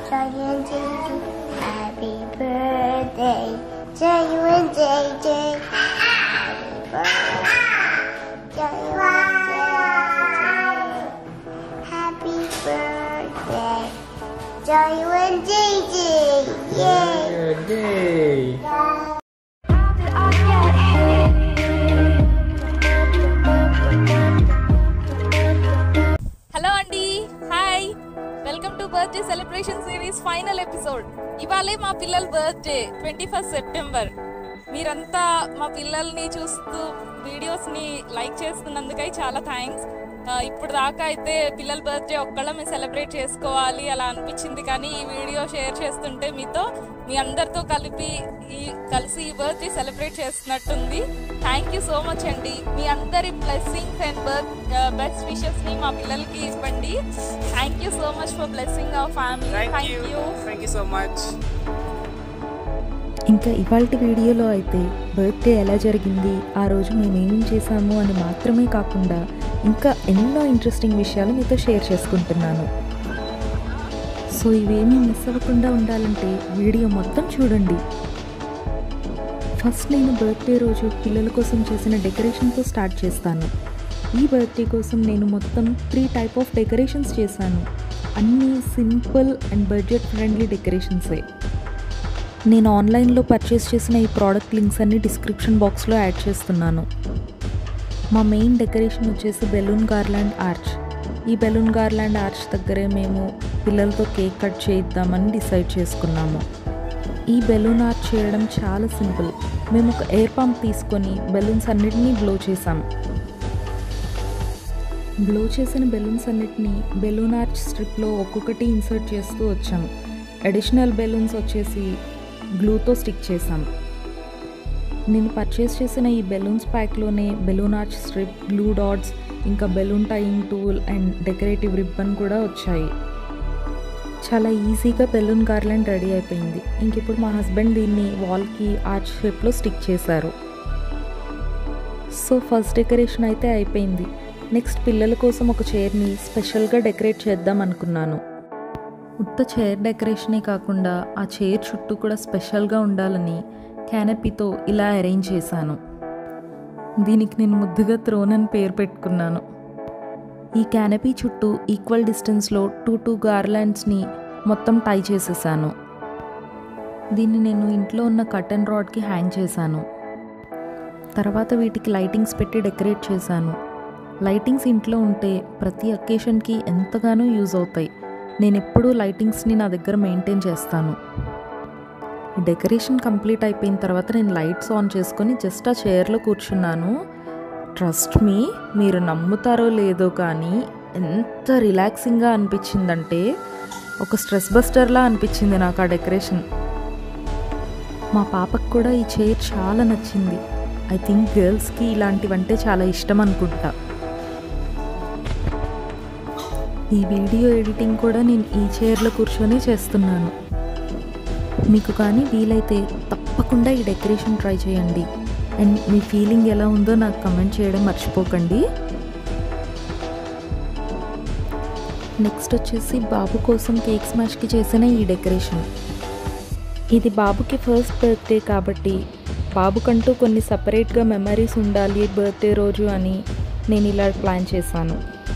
and JJ. Happy birthday to you and JJ. Happy birthday to you and JJ. Happy birthday to you and JJ. Yay! Hello అండి, hi, welcome to birthday celebration series final episode. ఇవాళే మా పిల్లల birthday 21 September. మీరంతా మా పిల్లల్ని చూస్తూ వీడియోస్ని like చేస్తున్నందుకై చాలా థ్యాంక్స్. ఇప్పుడు దాకా అయితే పిల్లల బర్త్డే ఒక్కళ్ళమే సెలబ్రేట్ చేసుకోవాలి అలా అనిపించింది, కానీ ఈ వీడియో షేర్ చేస్తుంటే మీతో మీ అందరితో కలిసి ఈ బర్త్డే సెలబ్రేట్ చేస్తున్నట్టుంది. థ్యాంక్ యూ సో మచ్ అండి. మీ అందరి బ్లెస్సింగ్స్ అండ్ బెస్ట్ విషెస్ని మా పిల్లలకి ఇవ్వండి. Thank you so much for blessing our family. Thank you so much. ఇంకా ఇవాల్టి వీడియోలో అయితే బర్త్డే ఎలా జరిగింది, ఆ రోజు మేమేమేం చేసాము అని మాత్రమే కాకుండా ఇంకా ఎన్నో ఇంట్రెస్టింగ్ విషయాలు మీతో షేర్ చేసుకుంటున్నాను. సో ఇవేమీ మిస్ అవ్వకుండా ఉండాలంటే వీడియో మొత్తం చూడండి. ఫస్ట్ నేను బర్త్డే రోజు పిల్లల కోసం చేసిన డెకరేషన్తో స్టార్ట్ చేస్తాను. ఈ బర్త్డే కోసం నేను మొత్తం 3 టైప్ ఆఫ్ డెకరేషన్స్ చేశాను. అన్నీ సింపుల్ అండ్ బడ్జెట్ ఫ్రెండ్లీ డెకరేషన్సే. నేను ఆన్లైన్లో పర్చేస్ చేసిన ఈ ప్రోడక్ట్ లింక్స్ అన్ని డిస్క్రిప్షన్ బాక్స్లో యాడ్ చేస్తున్నాను. మా మెయిన్ డెకరేషన్ వచ్చేసి బెలూన్ గార్లాండ్ ఆర్చ్. ఈ బెలూన్ గార్లాండ్ ఆర్చ్ దగ్గరే మేము పిల్లలతో కేక్ కట్ చేయిద్దామని డిసైడ్ చేసుకున్నాము. ఈ బెలూన్ ఆర్చ్ చేయడం చాలా సింపుల్. మేము ఒక ఎయిర్ పంప్ తీసుకొని బెలూన్స్ అన్నిటినీ బ్లో చేసాం. బ్లో చేసిన బెలూన్స్ అన్నిటినీ బెలూన్ ఆర్చ్ స్ట్రిప్లో ఒక్కొక్కటి ఇన్సర్ట్ చేస్తూ వచ్చాం. అడిషనల్ బెలూన్స్ వచ్చేసి గ్లూతో స్టిక్ చేసాం. నేను పర్చేస్ చేసిన ఈ బెలూన్స్ ప్యాక్లోనే balloon arch strip, glue dots, ఇంకా balloon tying tool and decorative ribbon కూడా వచ్చాయి. చాలా ఈజీగా బెలూన్ గార్లాండ్ రెడీ అయిపోయింది. ఇంక ఇప్పుడు మా హస్బెండ్ దీన్ని వాల్కి ఆర్చ్ షేప్లో స్టిక్ చేశారు. సో ఫస్ట్ డెకరేషన్ అయితే అయిపోయింది. నెక్స్ట్ పిల్లల కోసం ఒక చైర్ని స్పెషల్గా డెకరేట్ చేద్దాం అనుకున్నాను. ఉత్త చైర్ డెకరేషనే కాకుండా ఆ చైర్ చుట్టూ కూడా స్పెషల్గా ఉండాలని క్యానపీతో ఇలా అరేంజ్ చేశాను. దీనికి నేను ముద్దుగా థ్రోన్ అని పేరు పెట్టుకున్నాను. ఈ క్యానపీ చుట్టూ ఈక్వల్ డిస్టెన్స్లో 2 గార్లాండ్స్ని మొత్తం టై చేసేసాను. దీన్ని నేను ఇంట్లో ఉన్న కర్టన్ రాడ్కి హ్యాంగ్ చేశాను. తర్వాత వీటికి లైటింగ్స్ పెట్టి డెకరేట్ చేశాను. లైటింగ్స్ ఇంట్లో ఉంటే ప్రతి అకేషన్కి ఎంతగానో యూజ్ అవుతాయి. నేను ఎప్పుడూ లైటింగ్స్ని నా దగ్గర మెయింటైన్ చేస్తాను. ఈ డెకరేషన్ కంప్లీట్ అయిపోయిన తర్వాత నేను లైట్స్ ఆన్ చేసుకొని జస్ట్ ఆ చైర్లో కూర్చున్నాను. ట్రస్ట్ మీ, మీరు నమ్ముతారో లేదో కానీ ఎంత రిలాక్సింగ్గా అనిపించిందంటే ఒక స్ట్రెస్ బస్టర్లా అనిపించింది నాకు ఆ డెకరేషన్. మా పాపకు కూడా ఈ చైర్ చాలా నచ్చింది. ఐ థింక్ గర్ల్స్కి ఇలాంటివంటే చాలా ఇష్టం అనుకుంటా. ఈ వీడియో ఎడిటింగ్ కూడా నేను ఈ చైర్లో కూర్చొని చేస్తున్నాను. మీకు కానీ వీలైతే తప్పకుండా ఈ డెకరేషన్ ట్రై చేయండి. అండ్ మీ ఫీలింగ్ ఎలా ఉందో నాకు కమెంట్ చేయడం మర్చిపోకండి. నెక్స్ట్ వచ్చేసి బాబు కోసం కేక్ స్మాష్కి చేసిన ఈ డెకరేషన్. ఇది బాబుకి ఫస్ట్ బర్త్డే కాబట్టి బాబుకంటూ కొన్ని సపరేట్గా మెమరీస్ ఉండాలి బర్త్డే రోజు అని నేను ఇలా ప్లాన్ చేశాను.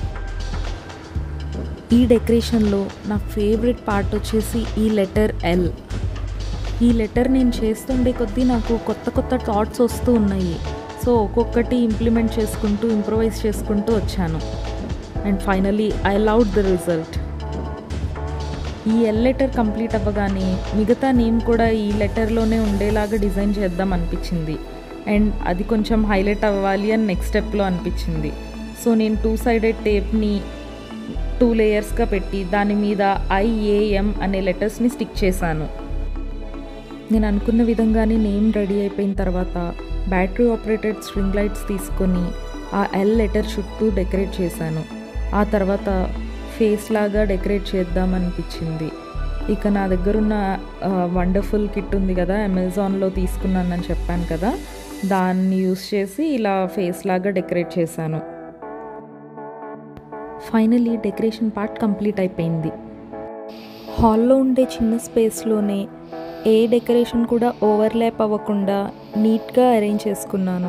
ఈ డెకరేషన్లో నా ఫేవరెట్ పార్ట్ వచ్చేసి ఈ లెటర్ ఎల్. ఈ లెటర్ నేను చేస్తుండే కొద్దీ నాకు కొత్త కొత్త థాట్స్ వస్తూ ఉన్నాయి. సో ఒక్కొక్కటి ఇంప్లిమెంట్ చేసుకుంటూ ఇంప్రొవైజ్ చేసుకుంటూ వచ్చాను. And finally I loved the result. ఈ ఎల్ లెటర్ కంప్లీట్ అవ్వగానే మిగతా నేమ్ కూడా ఈ లెటర్లోనే ఉండేలాగా డిజైన్ చేద్దాం అనిపించింది. అండ్ అది కొంచెం హైలైట్ అవ్వాలి అని నెక్స్ట్ స్టెప్లో అనిపించింది. సో నేను 2-sided టేప్ని 2 లేయర్స్గా పెట్టి దాని మీద IAM అనే లెటర్స్ని స్టిక్ చేశాను. నేను అనుకున్న విధంగానే నేమ్ రెడీ అయిపోయిన తర్వాత బ్యాటరీ ఆపరేటెడ్ స్ట్రింగ్ లైట్స్ తీసుకొని ఆ ఎల్ లెటర్ చుట్టూ డెకరేట్ చేశాను. ఆ తర్వాత ఫేస్ లాగా డెకరేట్ చేద్దామనిపించింది. ఇక నా దగ్గర ఉన్న వండర్ఫుల్ కిట్ ఉంది కదా, అమెజాన్లో తీసుకున్నానని చెప్పాను కదా, దాన్ని యూస్ చేసి ఇలా ఫేస్ లాగా డెకరేట్ చేశాను. ఫైనల్లీ డెకరేషన్ పార్ట్ కంప్లీట్ అయిపోయింది. హాల్లో ఉండే చిన్న స్పేస్లోనే ఏ డెకరేషన్ కూడా ఓవర్లాప్ అవ్వకుండా నీట్గా అరేంజ్ చేసుకున్నాను.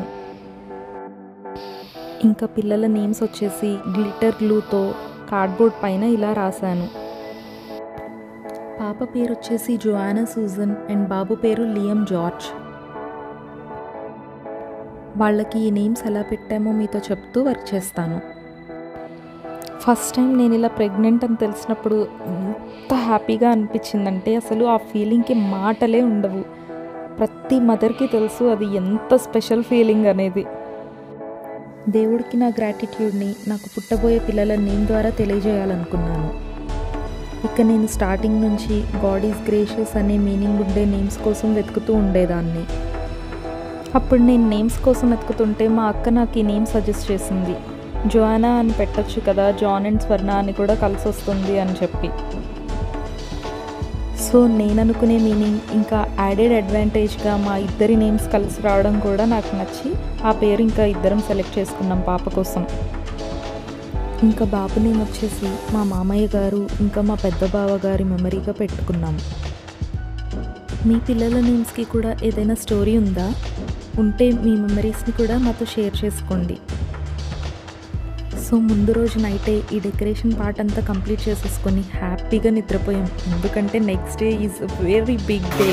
ఇంకా పిల్లల నేమ్స్ వచ్చేసి గ్లిటర్ గ్లూతో కార్డ్బోర్డ్ పైన ఇలా రాశాను. పాప పేరు వచ్చేసి జోయానా సూజన్ అండ్ బాబు పేరు లియం జార్జ్. వాళ్ళకి ఈ నేమ్స్ ఎలా పెట్టామో మీతో చెప్తూ వర్క్ చేస్తాను. ఫస్ట్ టైం నేను ఇలా ప్రెగ్నెంట్ అని తెలిసినప్పుడు ఎంత హ్యాపీగా అనిపించిందంటే అసలు ఆ ఫీలింగ్కి మాటలే ఉండవు. ప్రతి మదర్కి తెలుసు అది ఎంత స్పెషల్ ఫీలింగ్ అనేది. దేవుడికి నా గ్రాటిట్యూడ్ని నాకు పుట్టబోయే పిల్లల నేమ్ ద్వారా తెలియజేయాలనుకున్నాను. ఇక నేను స్టార్టింగ్ నుంచి గాడ్ ఈజ్ గ్రేషియస్ అనే మీనింగ్ ఉండే నేమ్స్ కోసం వెతుకుతూ ఉండేదాన్ని. అప్పుడు నేను నేమ్స్ కోసం వెతుకుతుంటే మా అక్క నాకు ఈ నేమ్ సజెస్ట్ చేసింది. జోయానా అని పెట్టచ్చు కదా, జాన్ అండ్ స్వర్ణ అని కూడా కలిసి వస్తుంది అని చెప్పి. సో నేను అనుకునే మీనింగ్ ఇంకా యాడెడ్ అడ్వాంటేజ్గా మా ఇద్దరి నేమ్స్ కలిసి రావడం కూడా నాకు నచ్చి ఆ పేరు ఇంకా ఇద్దరం సెలెక్ట్ చేసుకున్నాం పాప కోసం. ఇంకా బాబు నేమ్ వచ్చేసి మా మామయ్య గారు ఇంకా మా పెద్ద బావ గారి మెమరీగా పెట్టుకున్నాం. మీ పిల్లల నేమ్స్కి కూడా ఏదైనా స్టోరీ ఉందా? ఉంటే మీ మెమరీస్ని కూడా మాతో షేర్ చేసుకోండి. సో ముందు రోజు నైటే ఈ డెకరేషన్ పార్ట్ అంతా కంప్లీట్ చేసేసుకొని హ్యాపీగా నిద్రపోయాం. ఎందుకంటే next day is a very big day.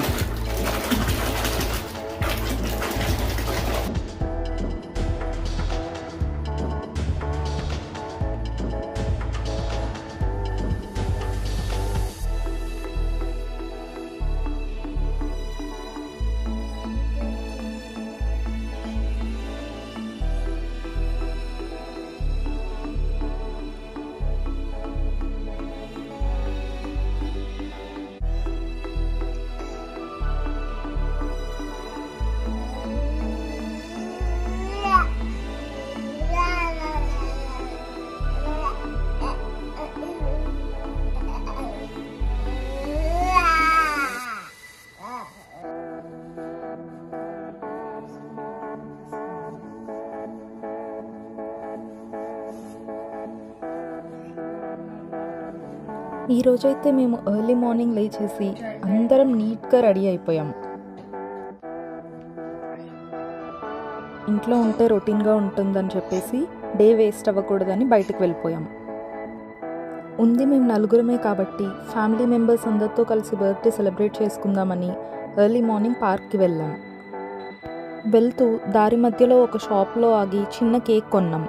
ఈరోజైతే మేము ఎర్లీ మార్నింగ్ లేచేసి అందరం నీట్గా రెడీ అయిపోయాం. ఇంట్లో ఉంటే రొటీన్గా ఉంటుందని చెప్పేసి డే వేస్ట్ అవ్వకూడదని బయటకు వెళ్ళిపోయాం. ఉంది మేము నలుగురమే కాబట్టి ఫ్యామిలీ మెంబర్స్ అందరితో కలిసి బర్త్డే సెలబ్రేట్ చేసుకుందామని ఎర్లీ మార్నింగ్ పార్క్కి వెళ్ళాం. వెళ్తూ దారి మధ్యలో ఒక షాప్లో ఆగి చిన్న కేక్ కొన్నాం.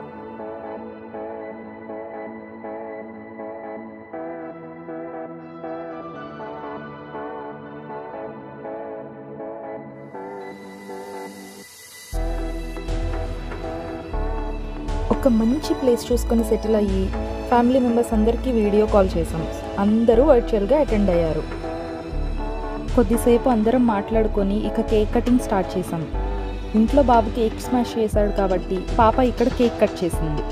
ఒక మంచి ప్లేస్ చూసుకొని సెటిల్ అయ్యి ఫ్యామిలీ మెంబర్స్ అందరికీ వీడియో కాల్ చేసాం. అందరూ వర్చువల్గా అటెండ్ అయ్యారు. కొద్దిసేపు అందరం మాట్లాడుకొని ఇక కేక్ కటింగ్ స్టార్ట్ చేసాం. ఇంట్లో బాబు కేక్ స్మాష్ చేశాడు కాబట్టి పాప ఇక్కడ కేక్ కట్ చేసింది.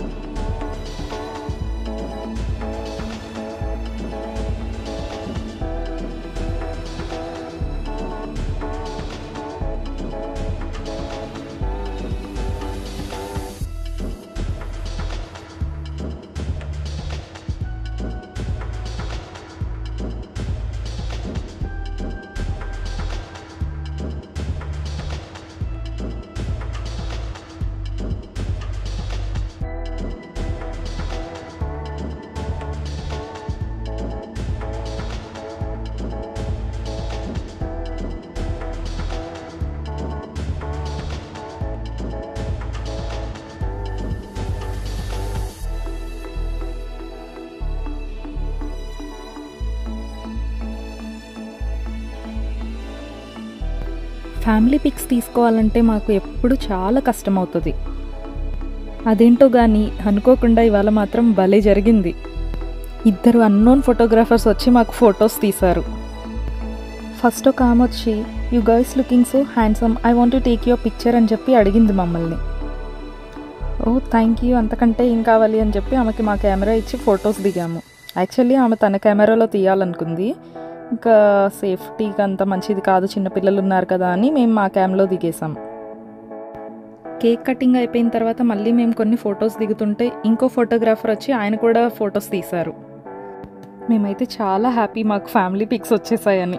ఫ్యామిలీ పిక్స్ తీసుకోవాలంటే మాకు ఎప్పుడు చాలా కష్టమవుతుంది. అదేంటో కానీ అనుకోకుండా ఇవాళ మాత్రం భలే జరిగింది. ఇద్దరు అన్నోన్ ఫోటోగ్రాఫర్స్ వచ్చి మాకు ఫొటోస్ తీశారు. ఫస్ట్ ఒక ఆమె వచ్చి you guys looking so handsome, I want to take your picture అని చెప్పి అడిగింది మమ్మల్ని. ఓ థ్యాంక్ యూ, అంతకంటే ఏం కావాలి అని చెప్పి ఆమెకి మా కెమెరా ఇచ్చి ఫొటోస్ దిగాము. యాక్చువల్లీ ఆమె తన కెమెరాలో తీయాలనుకుంది, ఇంకా సేఫ్టీకి అంత మంచిది కాదు, చిన్నపిల్లలు ఉన్నారు కదా అని మేము మా క్యామ్లో దిగేసాం. కేక్ కటింగ్ అయిపోయిన తర్వాత మళ్ళీ మేము కొన్ని ఫొటోస్ దిగుతుంటే ఇంకో ఫోటోగ్రాఫర్ వచ్చి ఆయన కూడా ఫొటోస్ తీశారు. మేమైతే చాలా హ్యాపీ మాకు ఫ్యామిలీ పిక్స్ వచ్చేసాయని.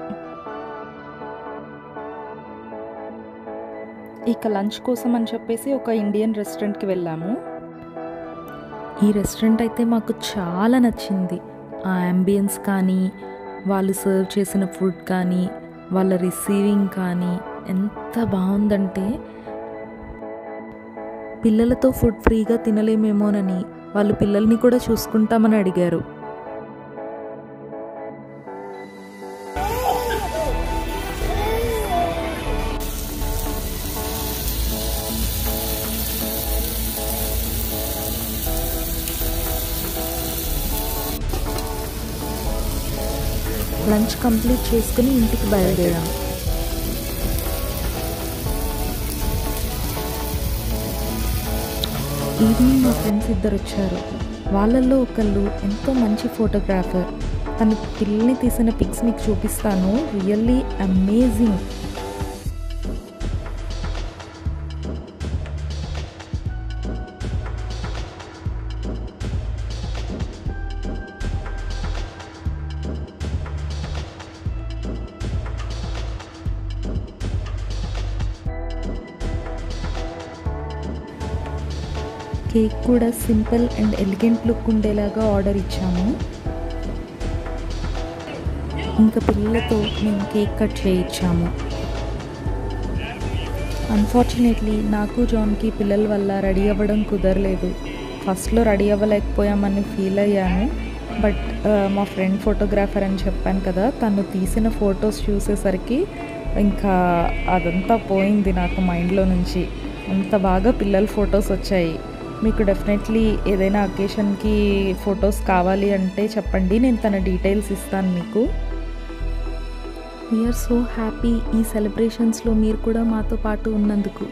ఇక లంచ్ కోసం అని చెప్పేసి ఒక ఇండియన్ రెస్టారెంట్కి వెళ్ళాము. ఈ రెస్టారెంట్ అయితే మాకు చాలా నచ్చింది. ఆ అంబియన్స్ కానీ, వాళ్ళు సర్వ్ చేసిన ఫుడ్ కానీ, వాళ్ళ రిసీవింగ్ కానీ ఎంత బాగుందంటే, పిల్లలతో ఫుడ్ ఫ్రీగా తినలేమేమోనని వాళ్ళు పిల్లల్ని కూడా చూసుకుంటామని అడిగారు. లంచ్ కంప్లీట్ చేసుకుని ఇంటికి బయలుదేరాం. ఈవినింగ్ మా ఫ్రెండ్స్ ఇద్దరు వచ్చారు. వాళ్ళల్లో ఒకళ్ళు ఎంతో మంచి ఫోటోగ్రాఫర్. తన పిల్లల్ని తీసిన పిక్స్ మీకు చూపిస్తాను. Really amazing. కేక్ కూడా సింపుల్ అండ్ ఎలిగెంట్ లుక్ ఉండేలాగా ఆర్డర్ ఇచ్చాము. ఇంకా పిల్లలతో మేము కేక్ కట్ చేయించాము. అన్ఫార్చునేట్లీ నాకు జాన్కి పిల్లల వల్ల రెడీ అవ్వడం కుదరలేదు. ఫస్ట్లో రెడీ అవ్వలేకపోయామని ఫీల్ అయ్యాను. బట్ మా ఫ్రెండ్ ఫోటోగ్రాఫర్ అని చెప్పాను కదా, తను తీసిన ఫొటోస్ చూసేసరికి ఇంకా అదంతా పోయింది నాకు మైండ్లో నుంచి. అంత బాగా పిల్లల ఫొటోస్ వచ్చాయి. మీకు డెఫినెట్లీ ఏదైనా అకేషన్కి ఫొటోస్ కావాలి అంటే చెప్పండి, నేను తన డీటెయిల్స్ ఇస్తాను మీకు. వీఆర్ సో హ్యాపీ ఈ సెలబ్రేషన్స్లో మీరు కూడా మాతో పాటు ఉన్నందుకు.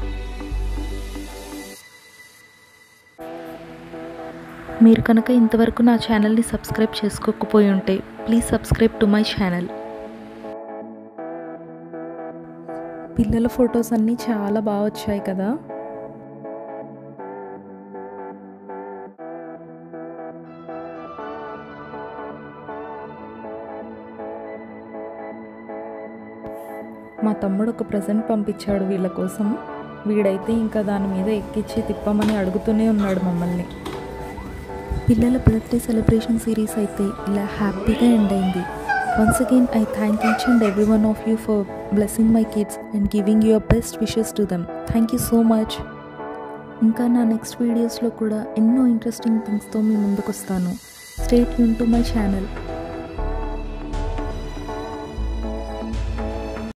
మీరు కనుక ఇంతవరకు నా ఛానల్ని సబ్స్క్రైబ్ చేసుకోకపోయి ఉంటే please subscribe to my channel. పిల్లల ఫొటోస్ అన్నీ చాలా బాగా వచ్చాయి కదా. మా తమ్ముడు ఒక ప్రెజెంట్ పంపించాడు వీళ్ళ కోసం. వీడైతే ఇంకా దాని మీద ఎక్కించి తిప్పమని అడుగుతూనే ఉన్నాడు మమ్మల్ని. పిల్లల బర్త్డే సెలబ్రేషన్ సిరీస్ అయితే ఇలా హ్యాపీగా ఎండ్ అయింది. Once again I thank each and every one of you for blessing my kids and giving your best wishes to them. Thank you so much. ఇంకా నా నెక్స్ట్ వీడియోస్లో కూడా ఎన్నో ఇంట్రెస్టింగ్ థింగ్స్తో మీ ముందుకు వస్తాను. Stay tuned to my channel.